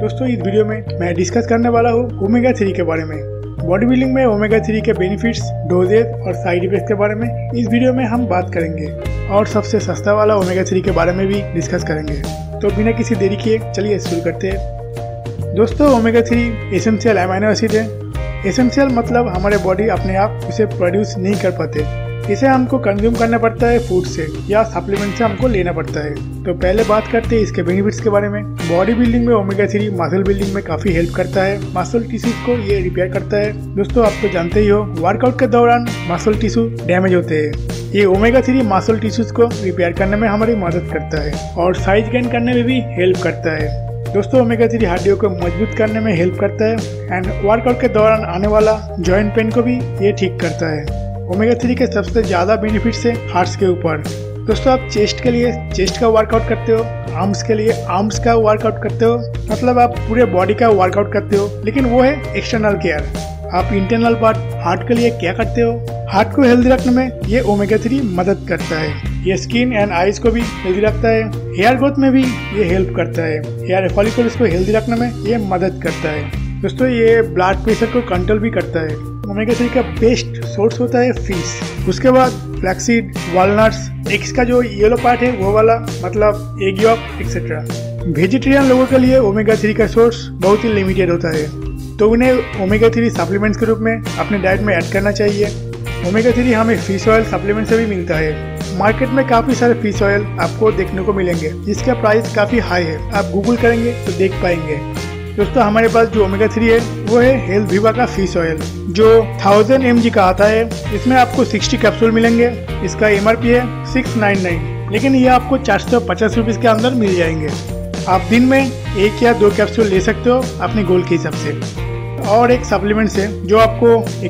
दोस्तों इस वीडियो में मैं डिस्कस करने वाला हूँ ओमेगा 3 के बारे में। बॉडी बिल्डिंग में ओमेगा 3 के बेनिफिट्स, डोजेज और साइड इफेक्ट के बारे में इस वीडियो में हम बात करेंगे और सबसे सस्ता वाला ओमेगा 3 के बारे में भी डिस्कस करेंगे। तो बिना किसी देरी किए चलिए शुरू करते हैं। दोस्तों ओमेगा 3 एसेंशियल अमीनो एसिड है। एसेंशियल मतलब हमारे बॉडी अपने आप इसे प्रोड्यूस नहीं कर पाते, इसे हमको कंज्यूम करना पड़ता है फूड से या सप्लीमेंट से हमको लेना पड़ता है। तो पहले बात करते हैं इसके बेनिफिट्स के बारे में। बॉडी बिल्डिंग में ओमेगा 3 मसल बिल्डिंग में काफी हेल्प करता है, मसल टिश्यूज को ये रिपेयर करता है। दोस्तों आप तो जानते ही हो वर्कआउट के दौरान मसल टिश्यू डैमेज होते हैं, ये ओमेगा 3 मसल टिश्यूज को रिपेयर करने में हमारी मदद करता है और साइज गेन करने में भी हेल्प करता है। दोस्तों ओमेगा 3 हड्डियों को मजबूत करने में हेल्प करता है एंड वर्कआउट के दौरान आने वाला जॉइंट पेन को भी ये ठीक करता है। ओमेगा 3 के सबसे ज्यादा बेनिफिट्स है हार्ट्स के ऊपर। दोस्तों आप चेस्ट के लिए चेस्ट का वर्कआउट करते हो, आर्म्स के लिए आर्म्स का वर्कआउट करते हो, मतलब आप पूरे बॉडी का वर्कआउट करते हो, लेकिन वो है एक्सटर्नल केयर। आप इंटरनल पार्ट हार्ट के लिए क्या करते हो? हार्ट को हेल्दी रखने में ये ओमेगा 3 मदद करता है। ये स्किन एंड आईज को भी हेल्दी रखता है, हेयर ग्रोथ में भी ये हेल्प करता है, हेयर फॉलिकल्स को हेल्दी रखने में ये मदद करता है। दोस्तों ये ब्लड प्रेशर को कंट्रोल भी करता है। ओमेगा 3 का बेस्ट सोर्स होता है फिश, उसके बाद फ्लैक्सीड, वॉलनट्स, एग्स का जो येलो पार्ट है वो वाला, मतलब एग यॉक एक्सेट्रा। वेजिटेरियन लोगों के लिए ओमेगा 3 का सोर्स बहुत ही लिमिटेड होता है, तो उन्हें ओमेगा 3 सप्लीमेंट्स के रूप में अपने डाइट में ऐड करना चाहिए। ओमेगा 3 हमें फिश ऑयल सप्लीमेंट से भी मिलता है। मार्केट में काफी सारे फिश ऑयल आपको देखने को मिलेंगे जिसका प्राइस काफी हाई है, आप गूगल करेंगे तो देख पाएंगे। दोस्तों हमारे पास जो ओमेगा 3 है वो है हेल्थ विवा का फिश ऑयल जो 1000 mg का आता है। इसमें आपको 60 कैप्सूल मिलेंगे। इसका MRP है 699, लेकिन ये आपको 450 रुपीज के अंदर मिल जाएंगे। आप दिन में 1 या 2 कैप्सूल ले सकते हो अपने गोल के हिसाब से। और एक सप्लीमेंट है जो आपको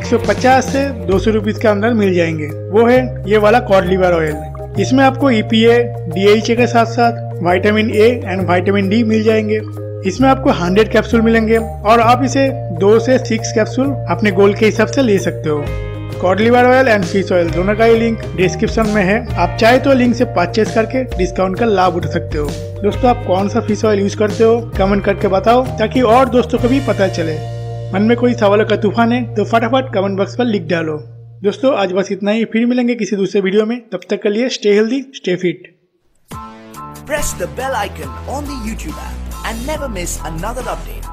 150 से 200 रुपीज के अंदर मिल जाएंगे, वो है ये वाला कॉड लिवर ऑयल। इसमें आपको EPA, DHA के साथ साथ vitamin A and vitamin D मिल जाएंगे। इसमें आपको 100 कैप्सूल मिलेंगे और आप इसे 2 से 6 कैप्सूल अपने गोल के हिसाब से ले सकते हो। Cod liver oil and fish oil दोनों का ही लिंक डिस्क्रिप्शन में है, आप चाहे तो लिंक से परचेज करके डिस्काउंट का लाभ उठा सकते हो। दोस्तों आप कौन सा फिश ऑयल यूज करते हो कमेंट करके बताओ, ताकि और दोस्तों को भी पता चले। मन में कोई सवालों का तूफान है तो फटाफट कमेंट बॉक्स पर लिख डालो। दोस्तों आज बस इतना ही, फिर मिलेंगे किसी दूसरे वीडियो में। तब तक के लिए stay healthy, stay fit. Press the bell icon on the YouTube app and never miss another update.